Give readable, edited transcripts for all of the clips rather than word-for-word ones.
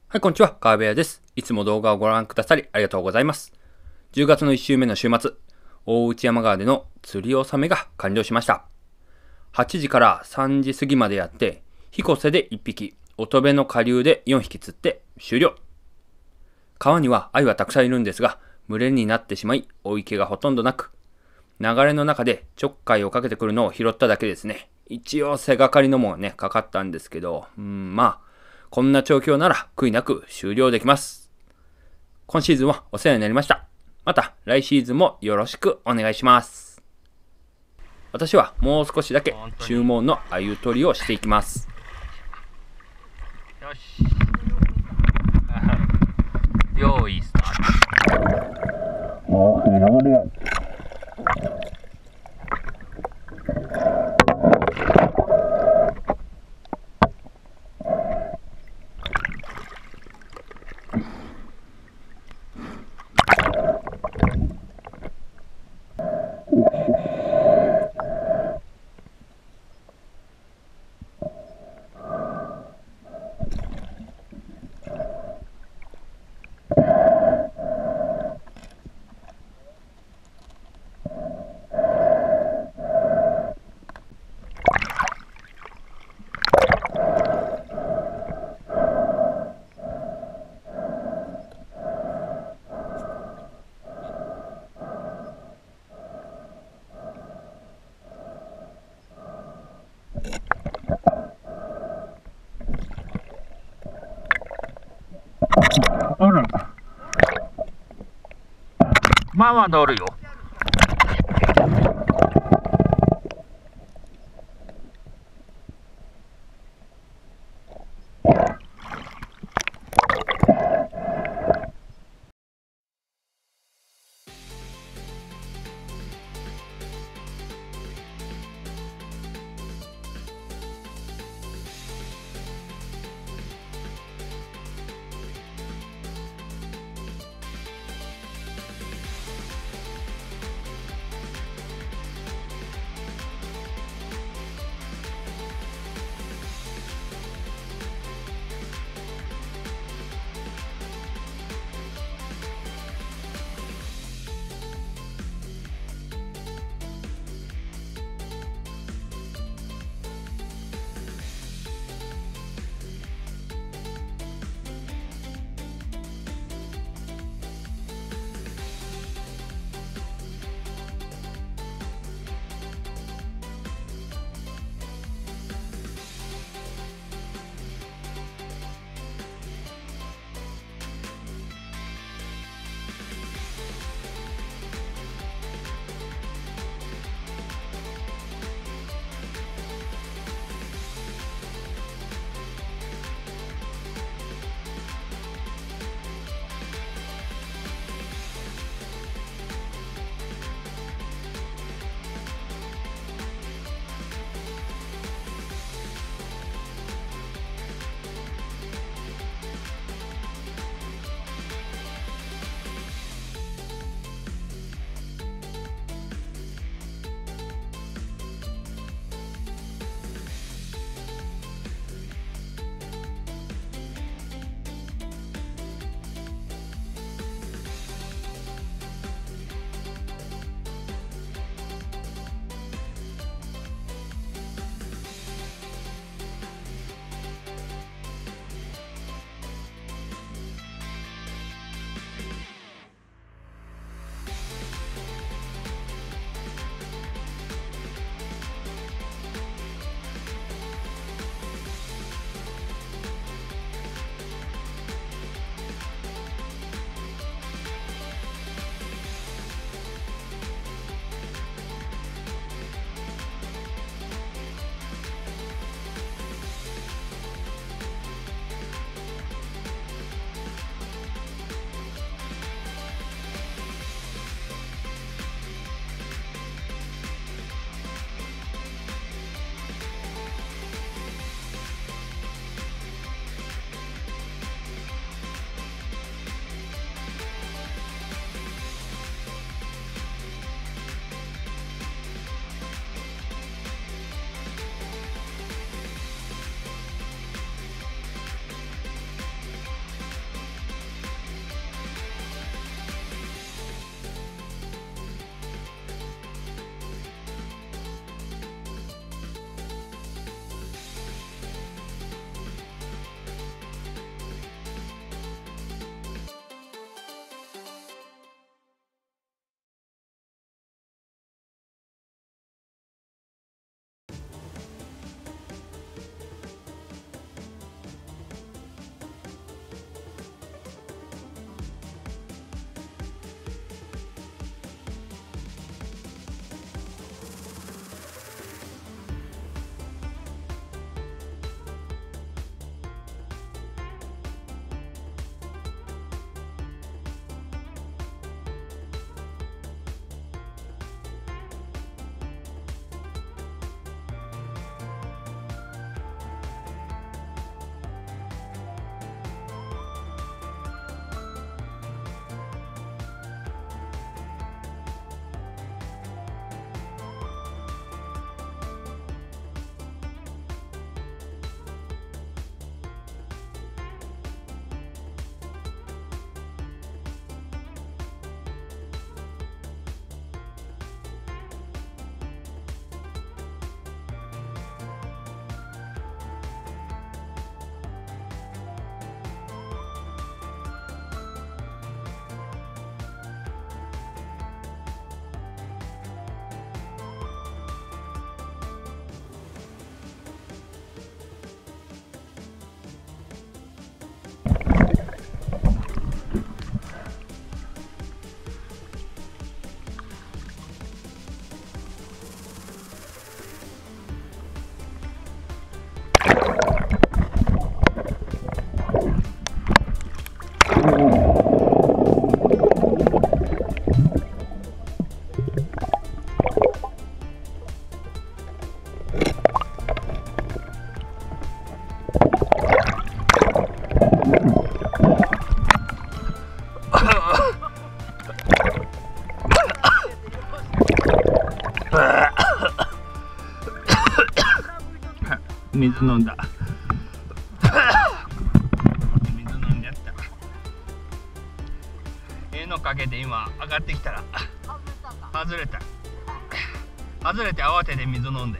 はい、こんにちは。川辺屋です。いつも動画をご覧くださりありがとうございます。10月の1週目の週末、大内山川での釣り納めが完了しました。8時から3時過ぎまでやって、彦瀬で1匹、乙部の下流で4匹釣って終了。川には鮎はたくさんいるんですが、群れになってしまい、追い気がほとんどなく、流れの中でちょっかいをかけてくるのを拾っただけですね。一応背がかりのもね、かかったんですけど、こんな調教なら悔いなく終了できます。今シーズンはお世話になりました。また来シーズンもよろしくお願いします。私はもう少しだけ注文の鮎取りをしていきます。 よし。用意スタート。 もう広がるよ。あら。 まあまあ乗るよ。 水飲んだ。水飲んじゃった。絵のかけて今上がってきたら外れた。外れて慌てて水飲んで。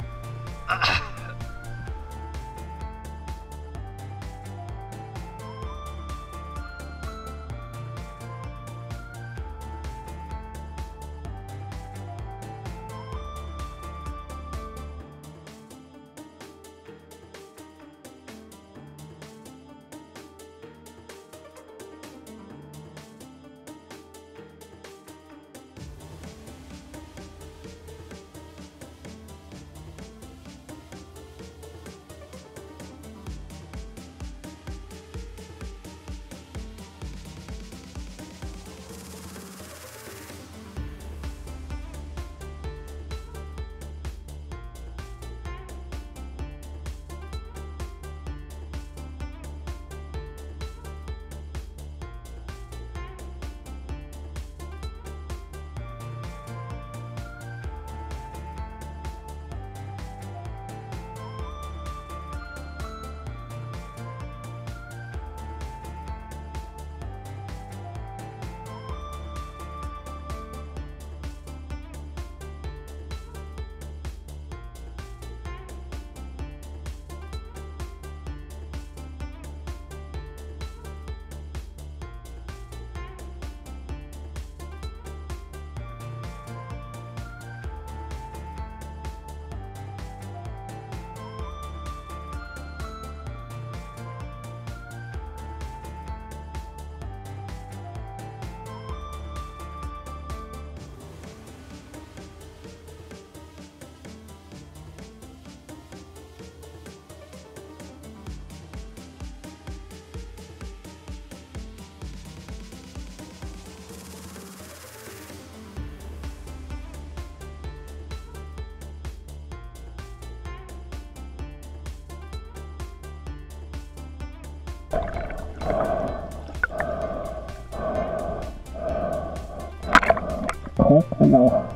No.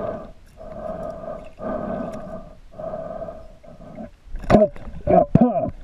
Cut your paw.